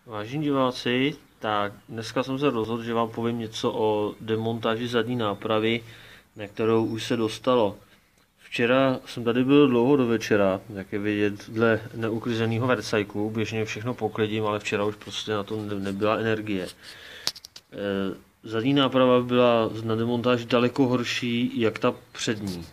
Vážení diváci, tak dneska jsem se rozhodl, že vám povím něco o demontáži zadní nápravy, na kterou už se dostalo. Včera jsem tady byl dlouho do večera, jak je vidět dle neuklizeného vercajku, běžně všechno poklidím, ale včera už prostě na to nebyla energie. Zadní náprava byla na demontáži daleko horší, jak ta přední.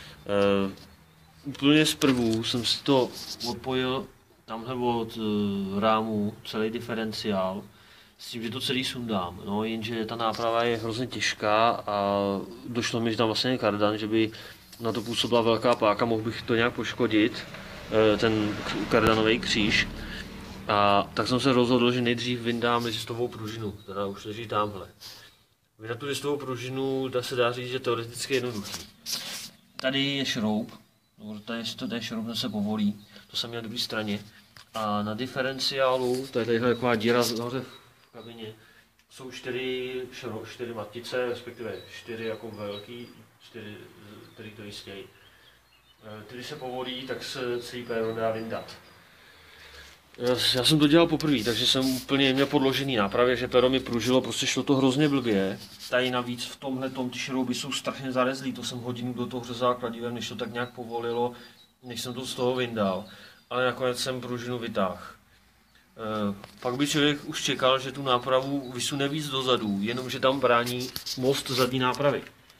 Úplně zprvu jsem si to odpojil tamhle od rámu, celý diferenciál, s tím, že to celý sundám. No, jenže ta náprava je hrozně těžká a došlo mi, že tam vlastně je kardan, že by na to působila velká páka, mohl bych to nějak poškodit, ten kardanový kříž. A tak jsem se rozhodl, že nejdřív vyndám listovou pružinu, která už leží tamhle. Vyndat tu listovou pružinu se dá říct, že teoreticky jednoduchý. Tady je šroub, tady je šroub, ten se povolí, to jsem měl na druhé straně. A na diferenciálu, to je tady taková díra nahoře v kabině, jsou čtyři matice, respektive čtyři jako velký, čtyři, který to jistějí. Když se povolí, tak se celý péro dá vyndat. Já jsem to dělal poprvé, takže jsem úplně měl podložený nápravě, že péro mi pružilo, prostě šlo to hrozně blbě. Tady navíc v tomhletom ty šrouby jsou strašně zarezlý, to jsem hodinu do toho řezal kladivem, než to tak nějak povolilo, než jsem to z toho vyndal. Ale nakonec jsem pružinu vytáhl. Pak by člověk už čekal, že tu nápravu vysune víc dozadu, jenomže tam brání most zadní nápravy.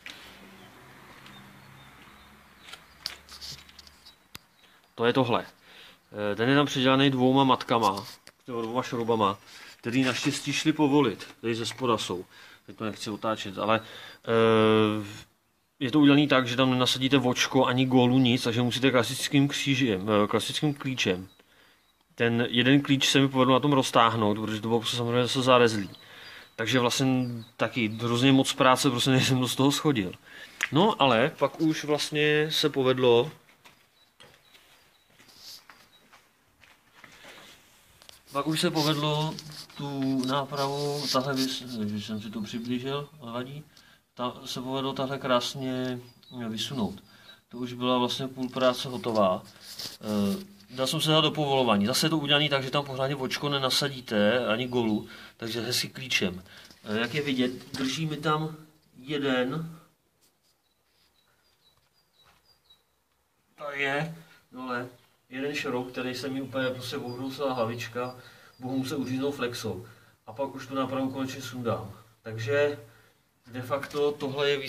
To je tohle. Ten je tam předělaný dvouma matkama, dvouma šroubama, který naštěstí šli povolit. Tady ze spoda jsou. Teď to nechci otáčet, ale je to udělané tak, že tam nenasadíte vočko ani gólu nic, takže musíte klasickým klíčem. Ten jeden klíč se mi povedlo na tom roztáhnout, protože to bylo prostě samozřejmě zase zarezlý. Takže vlastně taky hrozně moc práce, prostě než jsem z toho schodil. No ale pak už vlastně se povedlo tu nápravu, tahle věc, že jsem si to přiblížil, vadí, se povedlo tahle krásně vysunout. To už byla vlastně půl práce hotová. Dal jsem se dát do povolování. Zase je to udělané tak, že tam pořádně vočko nenasadíte, ani golu, takže hezky klíčem. Jak je vidět, drží mi tam jeden šroub, který se mi úplně prostě obrousila hlavička, bohu se uříznou flexou. A pak už tu nápravu konečně sundám. Takže de facto tohle je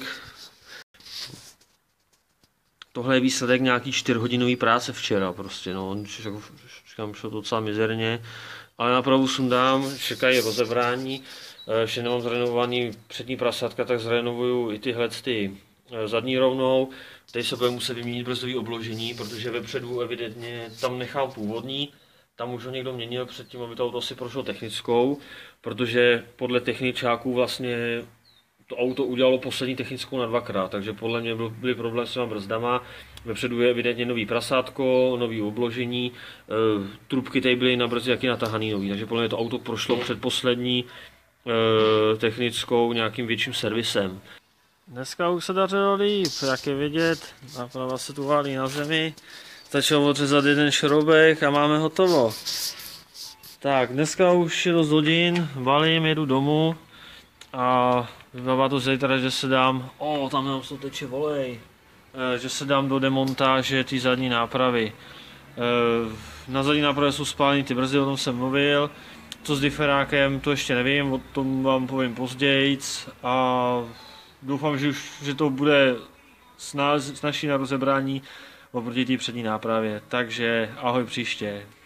výsledek nějaký 4hodinový práce včera prostě, no, říkám, šlo to docela mizerně, ale nápravu sundám, čekají rozebrání, ještě nemám zrenovovaný přední prasátka, tak zrenovuju i tyhle zadní rovnou, tady se bude muset vyměnit brzdový obložení, protože vepředu evidentně tam nechal původní, tam už ho někdo měnil předtím, aby to auto asi prošlo technickou, protože podle techničáků vlastně to auto udělalo poslední technickou na dvakrát, takže podle mě byly problémy s těma brzdama. Vepředu je evidentně nový prasátko, nový obložení, trubky tady byly na brzdě taky natahaný nový, takže podle mě to auto prošlo předposlední technickou nějakým větším servisem. Dneska už se dařilo líp, jak je vidět, náprava se tu válí na zemi, stačilo odřezat jeden šroubek a máme hotovo. Tak, dneska už je dost hodin, balím, jedu domů a vypadá to zítra, že se dám, tam nám to teče volej, že se dám do demontáže té zadní nápravy. Na zadní nápravě jsou spáleny ty brzdy, o tom jsem mluvil, co s diferákem, to ještě nevím, o tom vám povím později a doufám, že to bude snažší na rozebrání oproti té přední nápravě, takže ahoj příště.